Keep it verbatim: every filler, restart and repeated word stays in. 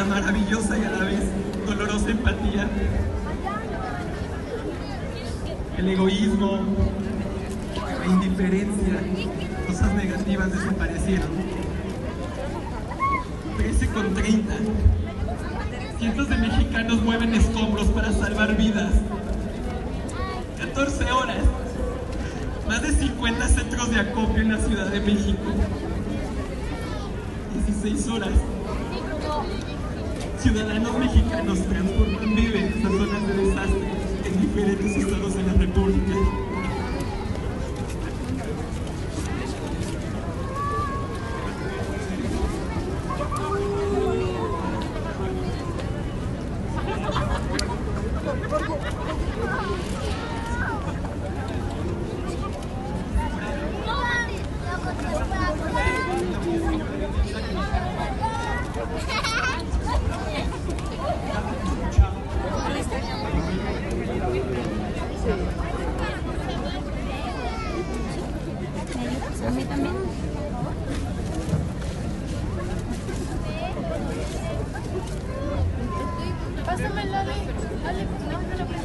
la maravillosa y a la vez dolorosa empatía, el egoísmo, la indiferencia, cosas negativas desaparecieron. trece con treinta. Cientos de mexicanos mueven escombros para salvar vidas. catorce horas. Más de cincuenta centros de acopio en la Ciudad de México. dieciséis horas. Ciudadanos mexicanos transforman víveres a zonas de desastre en diferentes estados de la República. A mí también. Pásamelo, dale. Dale, no, no lo